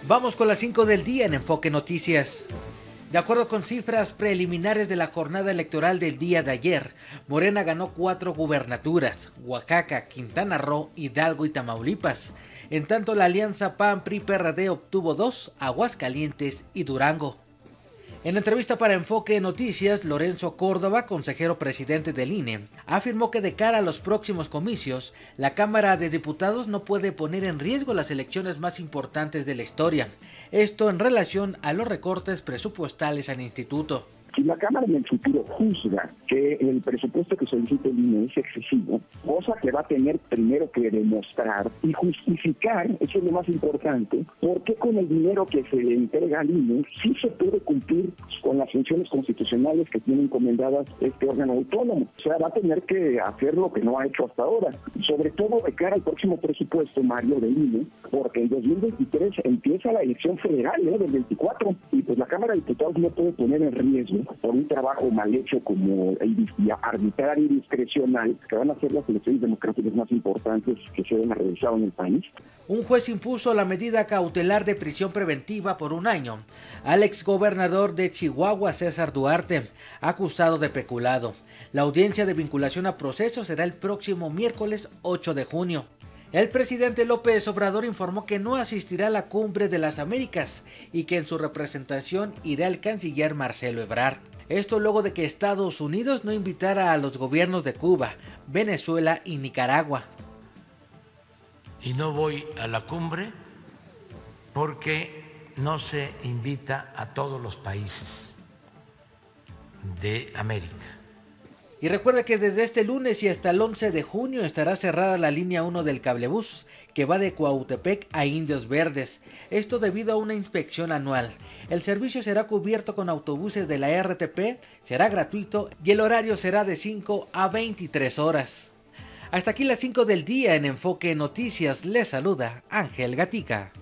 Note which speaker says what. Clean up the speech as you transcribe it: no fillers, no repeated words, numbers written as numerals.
Speaker 1: Vamos con las 5 del día en Enfoque Noticias. De acuerdo con cifras preliminares de la jornada electoral del día de ayer, Morena ganó 4 gubernaturas: Oaxaca, Quintana Roo, Hidalgo y Tamaulipas. En tanto, la alianza PAN-PRI-PRD obtuvo 2, Aguascalientes y Durango. En entrevista para Enfoque Noticias, Lorenzo Córdoba, consejero presidente del INE, afirmó que de cara a los próximos comicios, la Cámara de Diputados no puede poner en riesgo las elecciones más importantes de la historia. Esto en relación a los recortes presupuestales al instituto.
Speaker 2: Si la Cámara en el futuro juzga que el presupuesto que solicita el INE es excesivo, cosa que va a tener primero que demostrar y justificar, eso es lo más importante, por qué con el dinero que se le entrega al INE sí se puede cumplir con las funciones constitucionales que tiene encomendadas este órgano autónomo. O sea, va a tener que hacer lo que no ha hecho hasta ahora, sobre todo de cara al próximo presupuesto, Mario, del INE, porque en 2023 empieza la elección federal, del 24, y pues la Cámara de Diputados no puede poner en riesgo por un trabajo mal hecho como arbitrario y discrecional, que van a ser las elecciones democráticas más importantes que se han realizado en el país.
Speaker 1: Un juez impuso la medida cautelar de prisión preventiva por 1 año al exgobernador de Chihuahua, César Duarte, acusado de peculado. La audiencia de vinculación a proceso será el próximo miércoles 8 de junio. El presidente López Obrador informó que no asistirá a la Cumbre de las Américas y que en su representación irá el canciller Marcelo Ebrard. Esto luego de que Estados Unidos no invitara a los gobiernos de Cuba, Venezuela y Nicaragua.
Speaker 3: Y no voy a la cumbre porque no se invita a todos los países de América.
Speaker 1: Y recuerda que desde este lunes y hasta el 11 de junio estará cerrada la línea 1 del cablebús, que va de Cuautepec a Indios Verdes. Esto debido a una inspección anual. El servicio será cubierto con autobuses de la RTP, será gratuito y el horario será de 5 a 23 horas. Hasta aquí las 5 del día en Enfoque Noticias. Les saluda Ángel Gatica.